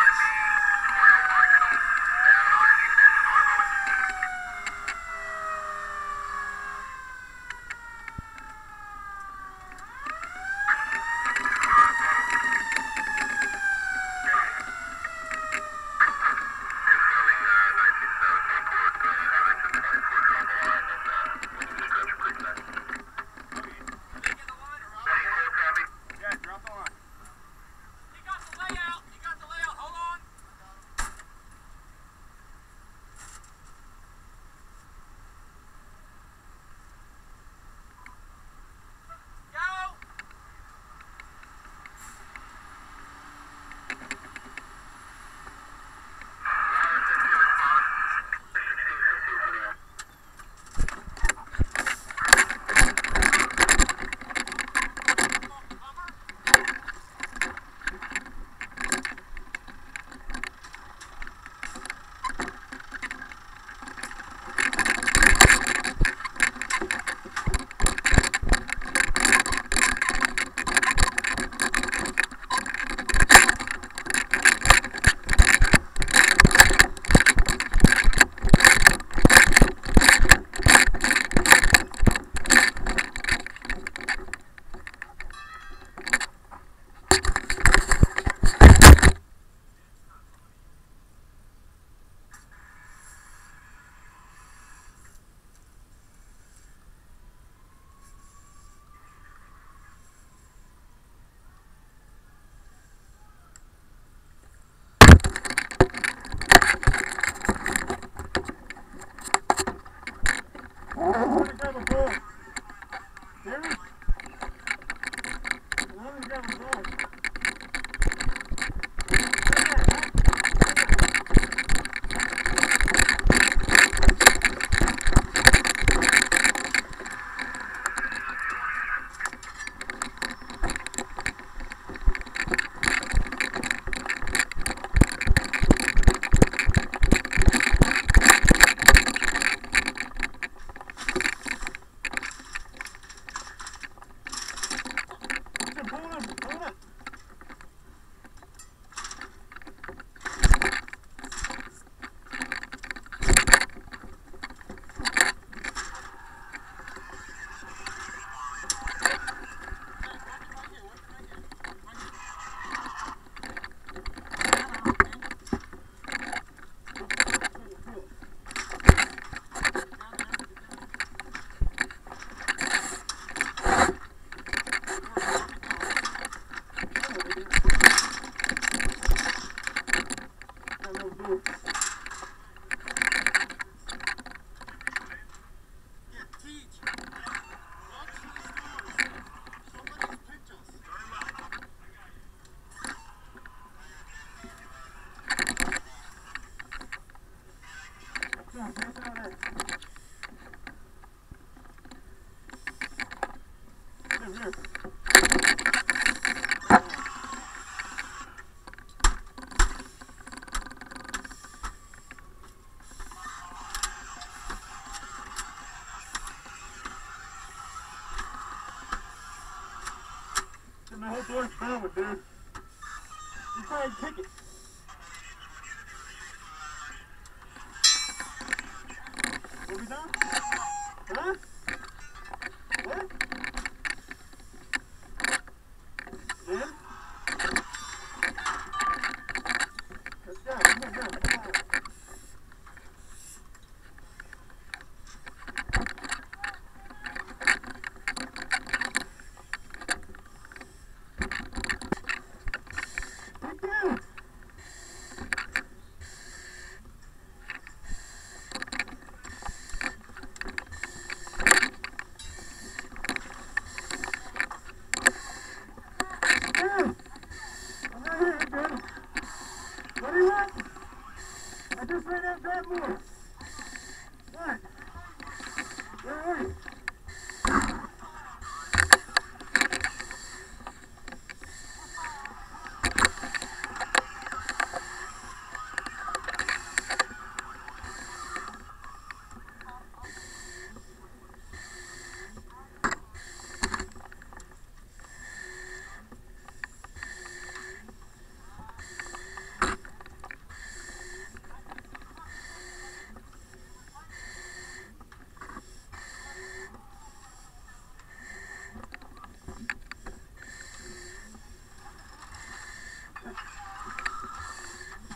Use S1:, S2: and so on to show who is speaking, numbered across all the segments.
S1: My whole door's filled, dude. You probably kick it. What we done? Huh? What? Yeah? Let's go. Come on, come on. What do you want? I just ran out that more. What? Where are you?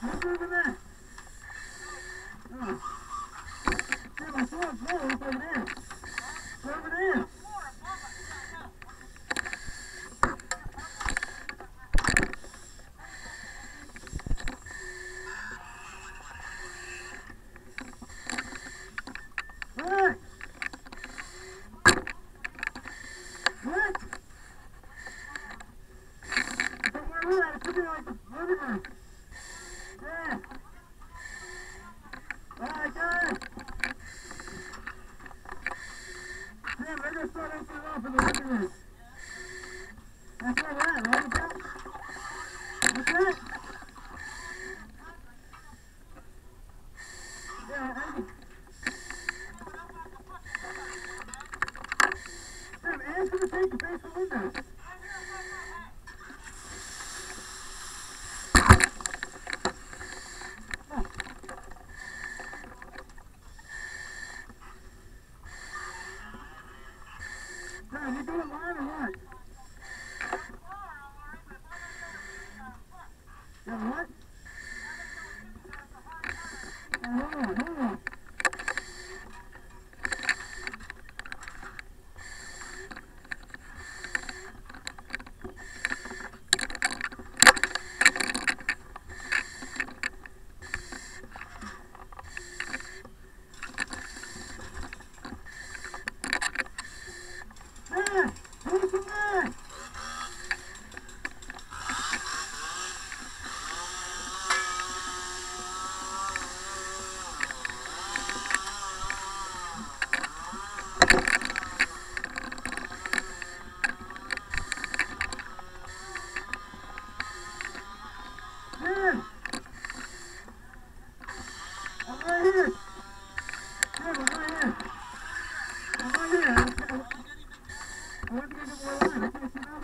S1: Who's moving that? Oh. Damn, I saw it blow. It's over there. It's over there. Hey! What? From where we're at, it could be like the living room. Yeah. Alright, guys. Damn, they're gonna start opening up in the living room. That's where we're at, right? What's that? What's that? Yeah, Andy. Damn, Anne's gonna take the basement windows. Damn, you doing line or what? Yeah, what? Hold on. Hey, who's the man? Yeah. I'm right here. Yeah, I'm right here. I'm right here. I went to get more line. I can't see nothing.